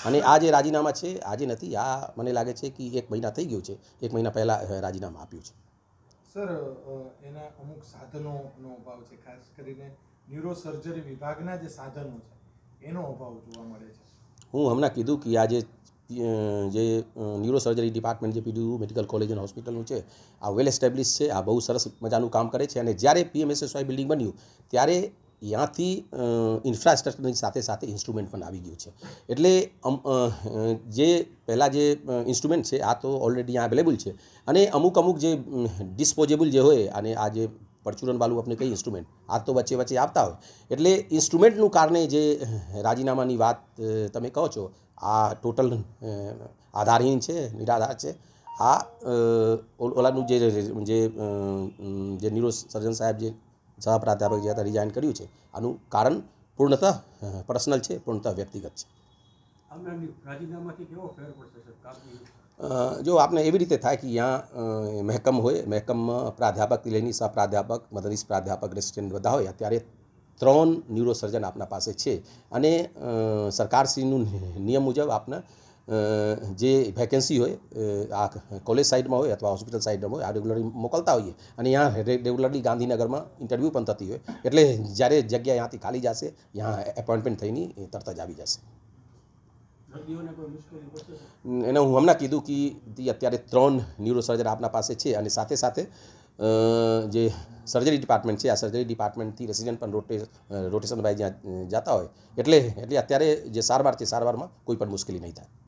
અને આ જે રાજીનામા છે આજે નથી, આ મને લાગે છે કે 1 મહિના થઈ ગયું છે, 1 મહિના પહેલાં રાજીનામા આપ્યું છે. સર, એના અમુક સાધનોનો અભાવ છે, ખાસ કરીને ન્યુરોસર્જરી વિભાગના જે સાધનો છે એનો અભાવ જોવા મળે છે. હું હમણાં કીધું કે આજે જે ન્યુરોસર્જરી ડિપાર્ટમેન્ટ જે પીડબ્લ્યુ મેડિકલ કોલેજ અને હોસ્પિટલનું છે આ વેલ એસ્ટેબ્લિશ છે, આ બહુ સરસ મજાનું કામ કરે છે. અને જ્યારે PMSSY બિલ્ડિંગ બન્યું ત્યારે ત્યાંથી ઇન્ફ્રાસ્ટ્રક્ચરની સાથે સાથે ઇન્સ્ટ્રુમેન્ટ પણ આવી ગયું છે. એટલે જે પહેલાં જે ઇન્સ્ટ્રુમેન્ટ છે આ તો ઓલરેડી ત્યાં અવેલેબલ છે, અને અમુક જે ડિસ્પોઝેબલ જે હોય, અને આ જે પરચુરણવાળું આપણે કઈ ઇન્સ્ટ્રુમેન્ટ આ તો વચ્ચે વચ્ચે આવતા હોય, એટલે ઇન્સ્ટ્રુમેન્ટનું કારણે જે રાજીનામાની વાત તમે કહો છો આ ટોટલ આધારહીન છે, નિરાધાર છે. આ ઓલાનું જે ન્યુરો સર્જન સાહેબ જે સહપ્રાધ્યાપક જે હતા રિઝાઇન કર્યું છે, આનું કારણ પૂર્ણતઃ પર્સનલ છે, પૂર્ણતઃ વ્યક્તિગત છે. જો આપણે એવી રીતે થાય કે ત્યાં મહેકમ હોય, મહેકમમાં પ્રાધ્યાપકથી લઈને સહપ્રાધ્યાપક, મદદનીશ પ્રાધ્યાપક, રેસિડેન્ટ બધા હોય, અત્યારે 3 ન્યુરોસર્જન આપણા પાસે છે. અને સરકારશ્રીનું નિયમ મુજબ આપને જે વેકેન્સી હોય આ કોલેજ સાઇડમાં હોય અથવા હોસ્પિટલ સાઇડમાં હોય, આ રેગ્યુલરલી મોકલતા હોઈએ. અને ત્યાં રેગ્યુલરલી ગાંધીનગરમાં ઇન્ટરવ્યૂ પણ થતી હોય, એટલે જ્યારે જગ્યા ત્યાંથી ખાલી જશે, ત્યાં એપોઇન્ટમેન્ટ થઈને તરત જ આવી જશે. એને હું હમણાં કીધું કે અત્યારે 3 ન્યુરોસર્જન આપણા પાસે છે, અને સાથે સાથે જે સર્જરી ડિપાર્ટમેન્ટ છે આ સર્જરી ડિપાર્ટમેન્ટથી રેસિડેન્ટ પણ રોટેશન વાઇઝ જ્યાં જતા હોય, એટલે અત્યારે જે સારવાર છે સારવારમાં કોઈ પણ મુશ્કેલી નહીં થાય.